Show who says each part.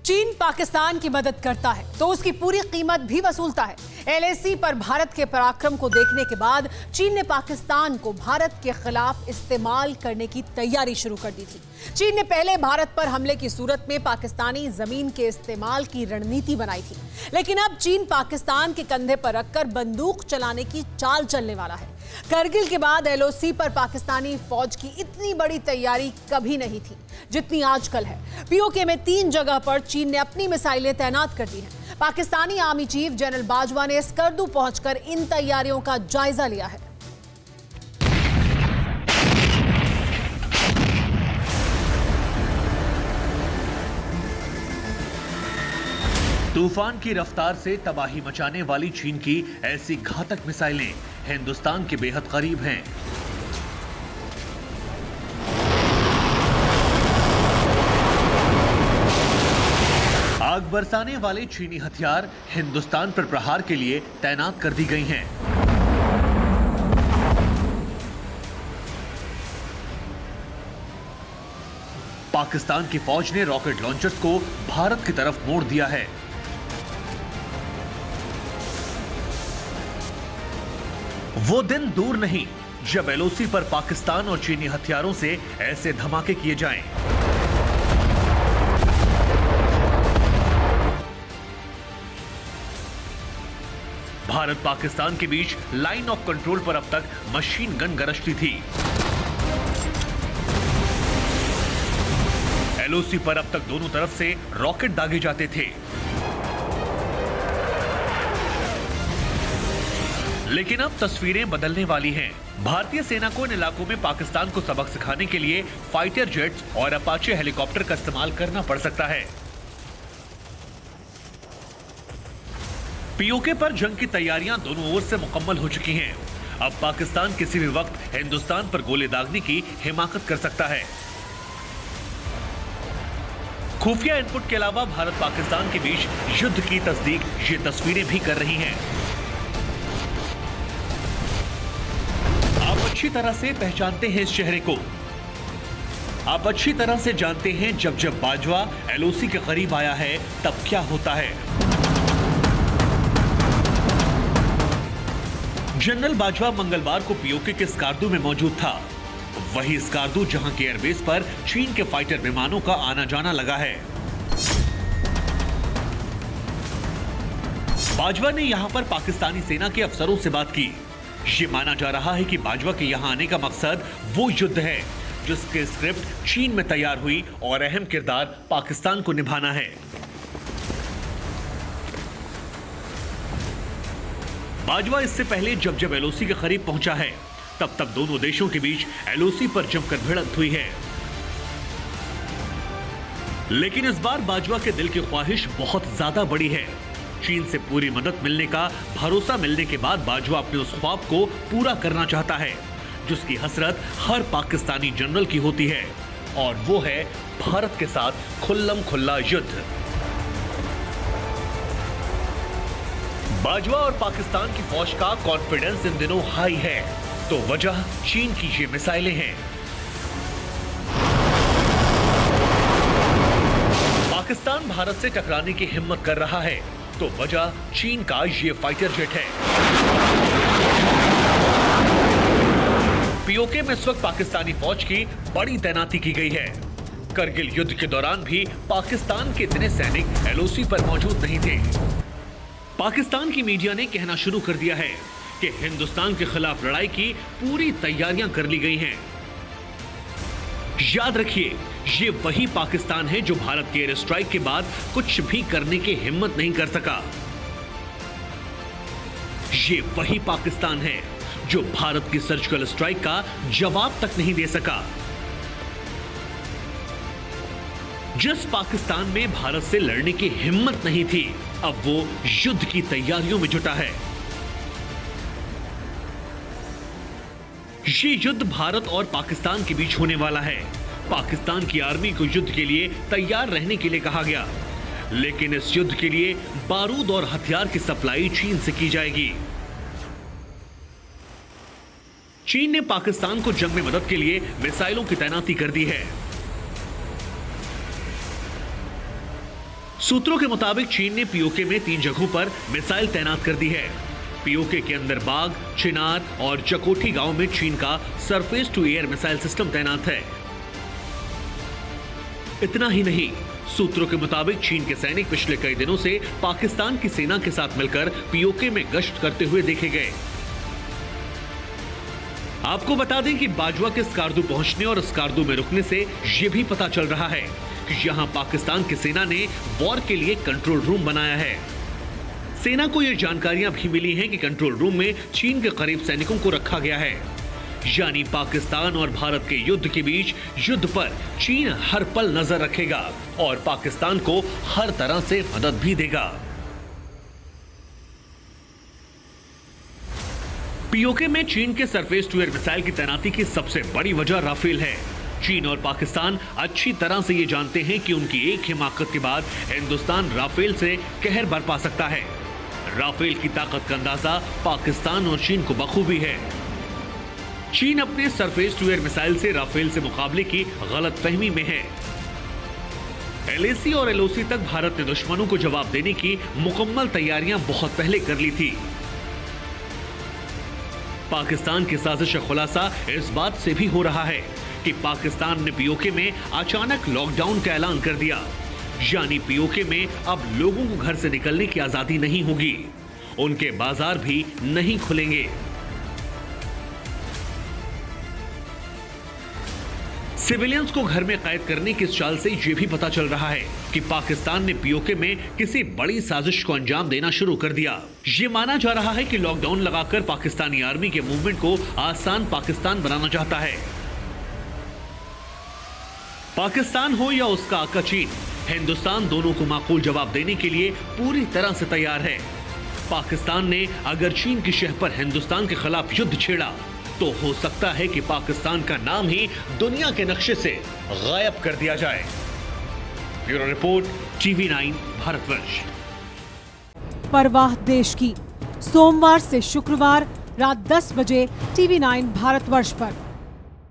Speaker 1: चीन पाकिस्तान की मदद करता है तो उसकी पूरी कीमत भी वसूलता है। एलएसी पर भारत के पराक्रम को देखने के बाद चीन ने पाकिस्तान को भारत के खिलाफ इस्तेमाल करने की तैयारी शुरू कर दी थी। चीन ने पहले भारत पर हमले की सूरत में पाकिस्तानी जमीन के इस्तेमाल की रणनीति बनाई थी, लेकिन अब चीन पाकिस्तान के कंधे पर रखकर बंदूक चलाने की चाल चलने वाला है। करगिल के बाद एलओसी पर पाकिस्तानी फौज की इतनी बड़ी तैयारी कभी नहीं थी जितनी आजकल है। पीओके में 3 जगह पर चीन ने अपनी मिसाइलें तैनात कर दी हैं। Pakistani army chief general Bajwa ने स्कर्दू पहुंचकर इन तैयारियों का जायजा लिया है।
Speaker 2: तूफान की रफ्तार से तबाही मचाने वाली चीन की ऐसी घातक मिसाइलें हिंदुस्तान के बेहद करीब हैं। आग बरसाने वाले चीनी हथियार हिंदुस्तान पर प्रहार के लिए तैनात कर दी गई हैं। पाकिस्तान की फौज ने रॉकेट लॉन्चर्स को भारत की तरफ मोड़ दिया है। वो दिन दूर नहीं जब एलओसी पर पाकिस्तान और चीनी हथियारों से ऐसे धमाके किए जाएं। भारत पाकिस्तान के बीच लाइन ऑफ कंट्रोल पर अब तक मशीन गन गरजती थी। एलओसी पर अब तक दोनों तरफ से रॉकेट दागे जाते थे, लेकिन अब तस्वीरें बदलने वाली हैं। भारतीय सेना को इन इलाकों में पाकिस्तान को सबक सिखाने के लिए फाइटर जेट्स और अपाचे हेलीकॉप्टर का इस्तेमाल करना पड़ सकता है। पीओके पर जंग की तैयारियां दोनों ओर से मुकम्मल हो चुकी हैं। अब पाकिस्तान किसी भी वक्त हिंदुस्तान पर गोले दागने की हिमाकत कर सकता है। खुफिया इनपुट के अलावा भारत पाकिस्तान के बीच युद्ध की तस्दीक ये तस्वीरें भी कर रही हैं। आप अच्छी तरह से पहचानते हैं इस चेहरे को। आप अच्छी तरह से जानते हैं जब जब बाजवा एलओसी के करीब आया है तब क्या होता है। जनरल बाजवा मंगलवार को पीओके के स्कार्दू में मौजूद था। वही स्कार्दू जहां के एयरबेस पर चीन के फाइटर विमानों का आना जाना लगा है। बाजवा ने यहां पर पाकिस्तानी सेना के अफसरों से बात की। ये माना जा रहा है कि बाजवा के यहां आने का मकसद वो युद्ध है जिसके स्क्रिप्ट चीन में तैयार हुई और अहम किरदार पाकिस्तान को निभाना है। बाजवा इससे पहले जब जब एलओसी के करीब पहुंचा है तब तब दोनों देशों के बीच एलओसी पर जमकर भिड़ंत हुई है, लेकिन इस बार बाजवा के दिल की ख्वाहिश बहुत ज्यादा बड़ी है। चीन से पूरी मदद मिलने का भरोसा मिलने के बाद बाजवा अपने उस ख्वाब को पूरा करना चाहता है जिसकी हसरत हर पाकिस्तानी जनरल की होती है, और वो है भारत के साथ खुल्लम खुल्ला युद्ध। बाजवा और पाकिस्तान की फौज का कॉन्फिडेंस इन दिनों हाई है, तो वजह चीन की ये मिसाइलें हैं। पाकिस्तान भारत से टकराने की हिम्मत कर रहा है, तो वजह चीन का ये फाइटर जेट है। पीओके में इस वक्त पाकिस्तानी फौज की बड़ी तैनाती की गई है। करगिल युद्ध के दौरान भी पाकिस्तान के इतने सैनिक एलओसी पर मौजूद नहीं थे। पाकिस्तान की मीडिया ने कहना शुरू कर दिया है कि हिंदुस्तान के खिलाफ लड़ाई की पूरी तैयारियां कर ली गई हैं। याद रखिए, ये वही पाकिस्तान है जो भारत के एयर स्ट्राइक के बाद कुछ भी करने की हिम्मत नहीं कर सका। ये वही पाकिस्तान है जो भारत की सर्जिकल स्ट्राइक का जवाब तक नहीं दे सका। जिस पाकिस्तान में भारत से लड़ने की हिम्मत नहीं थी, अब वो युद्ध की तैयारियों में जुटा है। ये युद्ध भारत और पाकिस्तान के बीच होने वाला है। पाकिस्तान की आर्मी को युद्ध के लिए तैयार रहने के लिए कहा गया, लेकिन इस युद्ध के लिए बारूद और हथियार की सप्लाई चीन से की जाएगी। चीन ने पाकिस्तान को जंग में मदद के लिए मिसाइलों की तैनाती कर दी है। सूत्रों के मुताबिक चीन ने पीओके में 3 जगहों पर मिसाइल तैनात कर दी है। पीओके के अंदर बाग, चिनार और चकोठी गांव में चीन का surface to air missile system तैनात है। इतना ही नहीं, सूत्रों के मुताबिक चीन के सैनिक पिछले कई दिनों से पाकिस्तान की सेना के साथ मिलकर पीओके में गश्त करते हुए देखे गए। आपको बता दें कि बाजवा के स्कार्दू पहुंचने और स्कार्दू में रुकने से यह भी पता चल रहा है कि यहां पाकिस्तान की सेना ने वॉर के लिए कंट्रोल रूम बनाया है। सेना को यह जानकारियां भी मिली हैं कि कंट्रोल रूम में चीन के करीब सैनिकों को रखा गया है। यानी पाकिस्तान और भारत के युद्ध के बीच युद्ध पर चीन हर पल नजर रखेगा और पाकिस्तान को हर तरह से मदद भी देगा। पीओके में चीन के सरफेस टू एयर मिसाइल की तैनाती की सबसे बड़ी वजह राफेल है। चीन और पाकिस्तान अच्छी तरह से ये जानते हैं कि उनकी एक हिमाकत के बाद हिंदुस्तान राफेल से कहर बरपा सकता है। राफेल की ताकत का अंदाजा पाकिस्तान और चीन को बखूबी है। चीन अपने सरफेस टू एयर मिसाइल से राफेल से मुकाबले की गलतफहमी में है। एलएसी और एलओसी तक भारत ने दुश्मनों को जवाब देने की मुकम्मल तैयारियां बहुत पहले कर ली थी। पाकिस्तान की साजिश का खुलासा इस बात से भी हो रहा है कि पाकिस्तान ने पीओके में अचानक लॉकडाउन का ऐलान कर दिया। यानी पीओके में अब लोगों को घर से निकलने की आजादी नहीं होगी, उनके बाजार भी नहीं खुलेंगे। सिविलियंस को घर में कैद करने की इस चाल से यह भी पता चल रहा है कि पाकिस्तान ने पीओके में किसी बड़ी साजिश को अंजाम देना शुरू कर दिया। ये माना जा रहा है कि लॉकडाउन लगाकर पाकिस्तानी आर्मी के मूवमेंट को आसान पाकिस्तान बनाना चाहता है। पाकिस्तान हो या उसका आका चीन, हिंदुस्तान दोनों को माकूल जवाब देने के लिए पूरी तरह से तैयार है। पाकिस्तान ने अगर चीन की शह पर हिंदुस्तान के खिलाफ युद्ध छेड़ा तो हो सकता है कि पाकिस्तान का नाम ही दुनिया के नक्शे से गायब कर दिया जाए। Bureau report, TV9 Bharatvarsh.
Speaker 1: परवाह देश की, सोमवार से शुक्रवार रात 10 बजे TV9 भारतवर्ष पर।